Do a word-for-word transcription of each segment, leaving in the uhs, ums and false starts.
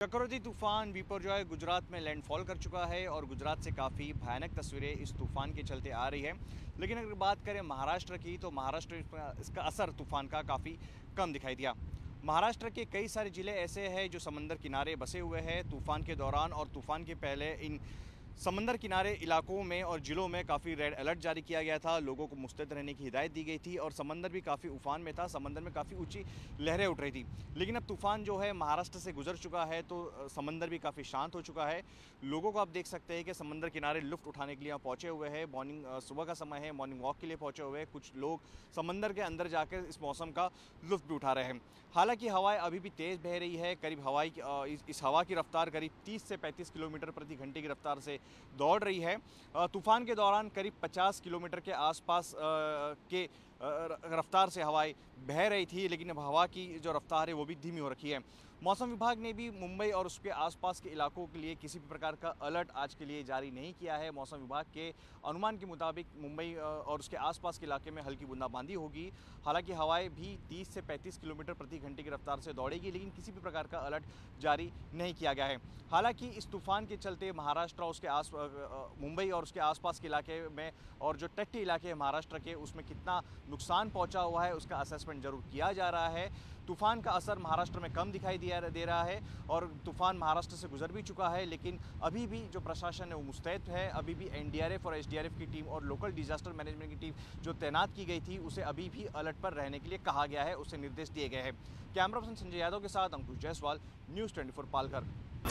चक्रवाती तूफान बिपरजॉय गुजरात में लैंडफॉल कर चुका है और गुजरात से काफ़ी भयानक तस्वीरें इस तूफान के चलते आ रही है। लेकिन अगर बात करें महाराष्ट्र की, तो महाराष्ट्र में इसका असर तूफान का काफ़ी कम दिखाई दिया। महाराष्ट्र के कई सारे ज़िले ऐसे हैं जो समंदर किनारे बसे हुए हैं। तूफान के दौरान और तूफान के पहले इन समंदर किनारे इलाकों में और ज़िलों में काफ़ी रेड अलर्ट जारी किया गया था। लोगों को मुस्तैद रहने की हिदायत दी गई थी और समंदर भी काफ़ी उफान में था। समंदर में काफ़ी ऊंची लहरें उठ रही थी। लेकिन अब तूफ़ान जो है महाराष्ट्र से गुजर चुका है, तो समंदर भी काफ़ी शांत हो चुका है। लोगों को आप देख सकते हैं कि समंदर किनारे लुफ्त उठाने के लिए पहुँचे हुए हैं। मॉर्निंग सुबह का समय है, मॉर्निंग वॉक के लिए पहुँचे हुए हैं। कुछ लोग समंदर के अंदर जाकर इस मौसम का लुफ्त भी उठा रहे हैं। हालांकि हवाएं अभी भी तेज़ बह रही है। करीब हवाई इस हवा की रफ्तार करीब तीस से पैंतीस किलोमीटर प्रति घंटे की रफ्तार से दौड़ रही है। तूफान के दौरान करीब पचास किलोमीटर के आसपास के रफ्तार से हवाएं बह रही थी, लेकिन अब हवा की जो रफ्तार है वो भी धीमी हो रखी है। मौसम विभाग ने भी मुंबई और उसके आसपास के इलाकों के लिए किसी भी प्रकार का अलर्ट आज के लिए जारी नहीं किया है। मौसम विभाग के अनुमान के मुताबिक मुंबई और उसके आसपास के इलाके में हल्की बूंदाबांदी होगी। हालांकि हवाएं भी तीस से पैंतीस किलोमीटर प्रति घंटे की रफ्तार से दौड़ेगी, लेकिन किसी भी प्रकार का अलर्ट जारी नहीं किया गया है। हालांकि इस तूफान के चलते महाराष्ट्र और उसके आस मुंबई और उसके आसपास के इलाके में और जो तटीय इलाके हैं महाराष्ट्र के, उसमें कितना नुकसान पहुंचा हुआ है उसका असेसमेंट जरूर किया जा रहा है। तूफान का असर महाराष्ट्र में कम दिखाई दिया दे रहा है और तूफान महाराष्ट्र से गुजर भी चुका है, लेकिन अभी भी जो प्रशासन है वो मुस्तैद है। अभी भी एन डी आर एफ और एस डी आर एफ की टीम और लोकल डिजास्टर मैनेजमेंट की टीम जो तैनात की गई थी उसे अभी भी अलर्ट पर रहने के लिए कहा गया है, उसे निर्देश दिए गए हैं। कैमरा पर्सन संजय यादव के साथ Ankush Jaiswal, news twenty four Palghar.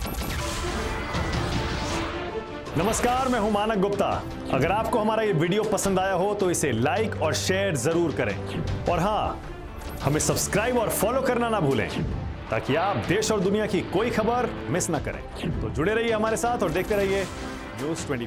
नमस्कार, मैं हूं मानक गुप्ता। अगर आपको हमारा ये वीडियो पसंद आया हो तो इसे लाइक और शेयर जरूर करें और हाँ, हमें सब्सक्राइब और फॉलो करना ना भूलें ताकि आप देश और दुनिया की कोई खबर मिस ना करें। तो जुड़े रहिए हमारे साथ और देखते रहिए न्यूज़ ट्वेंटी